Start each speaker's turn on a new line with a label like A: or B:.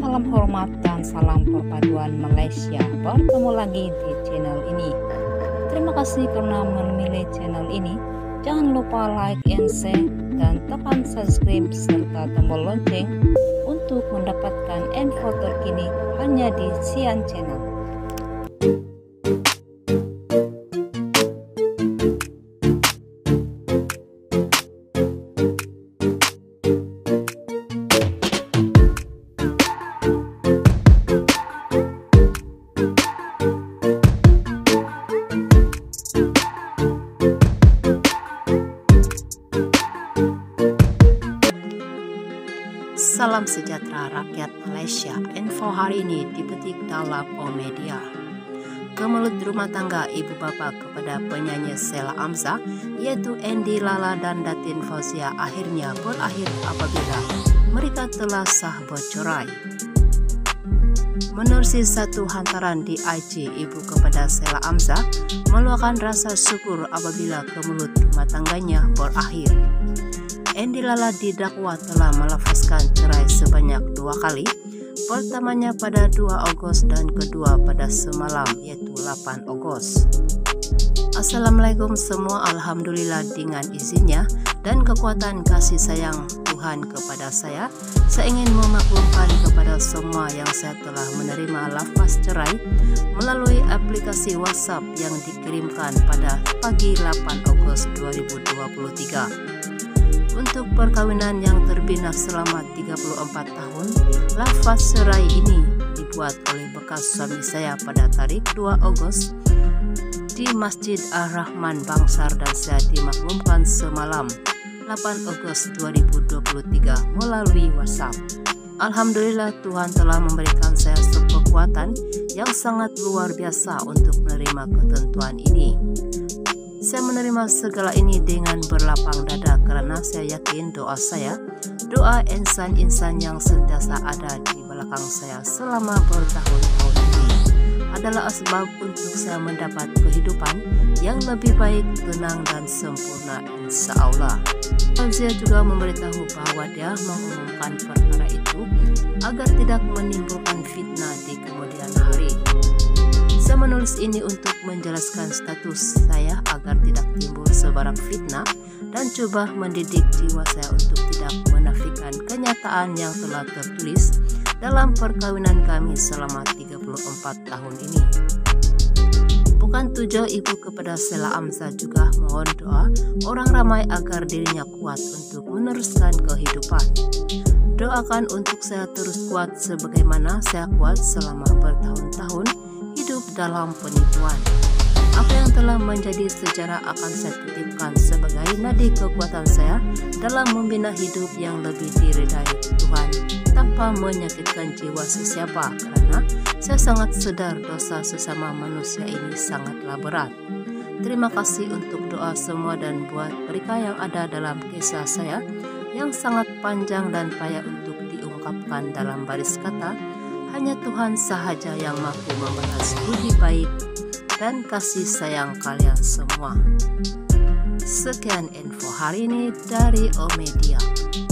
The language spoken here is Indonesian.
A: Salam hormat dan salam perpaduan Malaysia. Bertemu lagi di channel ini. Terima kasih karena memilih channel ini. Jangan lupa like and share dan tekan subscribe serta tombol lonceng untuk mendapatkan info terkini hanya di Sian Channel. Salam sejahtera rakyat Malaysia. Info hari ini dipetik dalam Omedia. Kemelut rumah tangga ibu bapa kepada penyanyi Sheila Amzah, yaitu Andy Lala dan Datin Fauzia, akhirnya berakhir apabila mereka telah sah bercerai. Menerusi satu hantaran di IG, ibu kepada Sheila Amzah meluahkan rasa syukur apabila kemelut rumah tangganya berakhir. Andy Lala didakwa telah melafazkan cerai sebanyak 2 kali, pertamanya pada 2 Ogos dan kedua pada semalam yaitu 8 Ogos. Assalamualaikum semua, alhamdulillah dengan izinnya dan kekuatan kasih sayang Tuhan kepada saya ingin memaklumkan kepada semua yang saya telah menerima lafaz cerai melalui aplikasi WhatsApp yang dikirimkan pada pagi 8 Ogos 2023. Untuk perkawinan yang terbina selama 34 tahun, lafaz cerai ini dibuat oleh bekas suami saya pada tarik 2 Ogos di Masjid Ar-Rahman Bangsar dan saya dimaklumkan semalam 8 Ogos 2023 melalui WhatsApp. Alhamdulillah Tuhan telah memberikan saya kekuatan yang sangat luar biasa untuk menerima ketentuan ini. Saya menerima segala ini dengan berlapang dada karena saya yakin doa saya, doa insan-insan yang sentiasa ada di belakang saya selama bertahun-tahun ini adalah sebab untuk saya mendapat kehidupan yang lebih baik, tenang dan sempurna insya Allah. Fauzia juga memberitahu bahwa dia mengumumkan perkara itu agar tidak menimbulkan fitnah di kemudian hari. Saya menulis ini untuk menjelaskan status saya agar tidak timbul sebarang fitnah dan coba mendidik jiwa saya untuk tidak menafikan kenyataan yang telah tertulis dalam perkawinan kami selama 34 tahun ini. Bukan tujuan ibu kepada Sheila Amzah juga mohon doa orang ramai agar dirinya kuat untuk meneruskan kehidupan. Doakan untuk saya terus kuat sebagaimana saya kuat selama bertahun-tahun hidup dalam penipuan. Apa yang telah menjadi sejarah akan saya titipkan sebagai nadi kekuatan saya dalam membina hidup yang lebih diridai Tuhan tanpa menyakitkan jiwa sesiapa, karena saya sangat sadar dosa sesama manusia ini sangatlah berat. Terima kasih untuk doa semua dan buat mereka yang ada dalam kisah saya yang sangat panjang dan payah untuk diungkapkan dalam baris kata. Hanya Tuhan sahaja yang mampu membalas budi baik dan kasih sayang kalian semua. Sekian info hari ini dari Omedia.